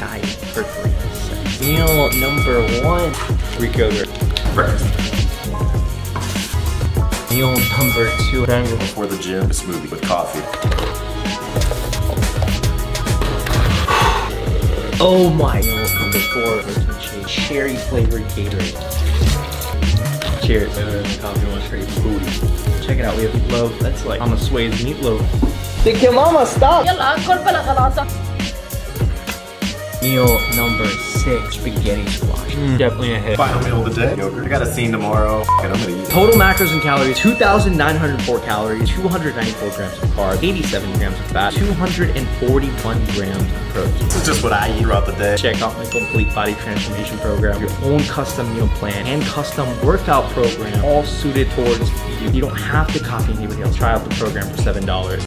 diet for 3 seconds. Meal number 1, Greek yogurt. Breakfast. Meal number 2, Before the gym, a smoothie with coffee. oh my. Meal number 4, protein shake, cherry flavored gatorade. Cheers. Coffee one straight booty. Check it out, we have meatloaf. That's like Mama Sway's meatloaf. Think your mama, stop! Meal number 6, spaghetti squash. Definitely a hit. Final meal of the day, yogurt. I got a scene tomorrow. And I'm gonna eat. Total macros and calories, 2,904 calories, 294 grams of carbs, 87 grams of fat, 241 grams of protein. This is just what I eat throughout the day. Check out my complete body transformation program, your own custom meal plan, and custom workout program, all suited towards you. You don't have to copy anybody else. Try out the program for $7.